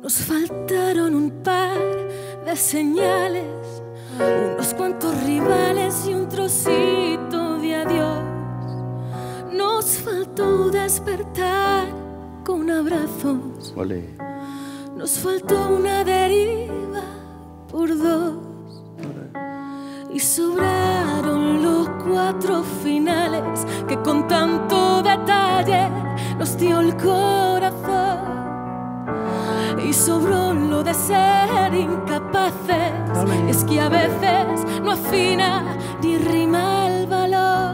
Nos faltaron un par de señales, unos cuantos rivales y un trocito de adiós. Nos faltó despertar con abrazos. Olé. Nos faltó una deriva por dos. Y sobraron los 4 finales que con tanto detalle nos dio el corazón. Y sobró lo de ser incapaces. Y es que a veces no afina ni rima el valor.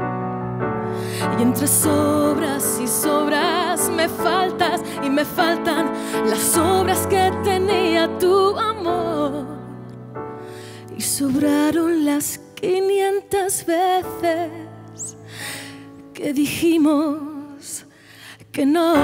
Y entre sobras y sobras me faltas y me faltan las sobras que tenía tu amor. Y sobraron las 500 veces que dijimos que no.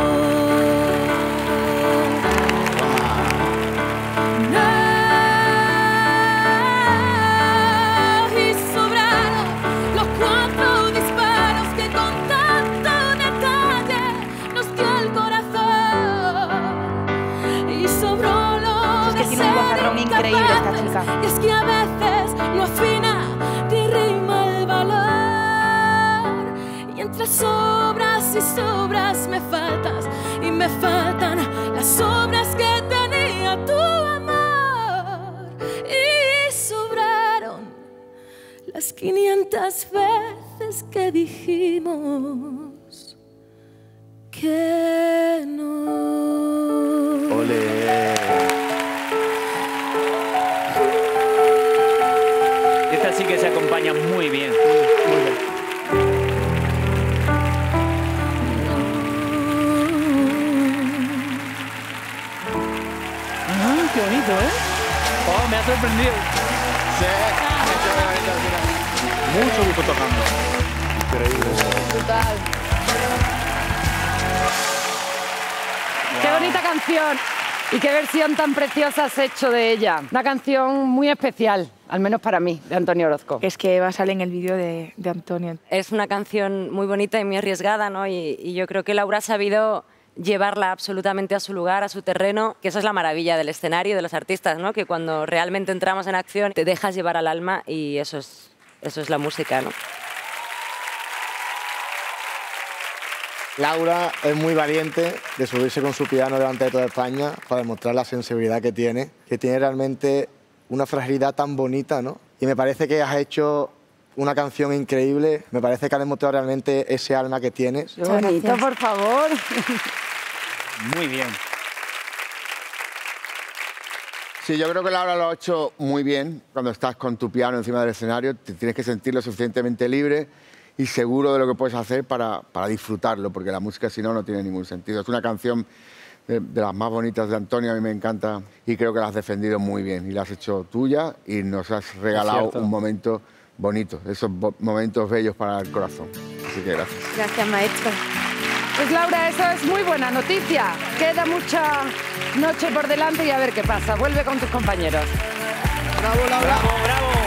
Increíble esta chica. Y es que a veces no afina ni rima el valor. Y entre sobras y sobras me faltas y me faltan las sobras que tenía tu amor. Y sobraron las 500 veces que dijimos que no. Olé. Esta sí que se acompaña muy bien. Muy bien. Ah, qué bonito, ¿eh? Oh, me ha sorprendido. Sí, Mucho gusto tocando. increíble. Brutal. ¡Qué bonita canción! Y qué versión tan preciosa has hecho de ella. Una canción muy especial, al menos para mí, de Antonio Orozco. Es que Eva sale en el vídeo de Antonio. Es una canción muy bonita y muy arriesgada, ¿no? Y yo creo que Laura ha sabido llevarla absolutamente a su lugar, a su terreno, que esa es la maravilla del escenario, de los artistas, ¿no? Que cuando realmente entramos en acción te dejas llevar al alma y eso es la música, ¿no? Laura es muy valiente de subirse con su piano delante de toda España para demostrar la sensibilidad que tiene realmente una fragilidad tan bonita, ¿no? Y me parece que has hecho una canción increíble, me parece que has demostrado realmente ese alma que tienes. ¡Qué bonito, por favor! Muy bien. Sí, yo creo que Laura lo ha hecho muy bien. Cuando estás con tu piano encima del escenario, te tienes que sentir lo suficientemente libre y seguro de lo que puedes hacer para disfrutarlo, porque la música si no, no tiene ningún sentido. Es una canción de las más bonitas de Antonio, a mí me encanta y creo que la has defendido muy bien y la has hecho tuya y nos has regalado un momento bonito, esos momentos bellos para el corazón. Así que gracias. Gracias, maestro. Pues Laura, eso es muy buena noticia. Queda mucha noche por delante y a ver qué pasa. Vuelve con tus compañeros. ¡Bravo, Laura! ¡Bravo, bravo!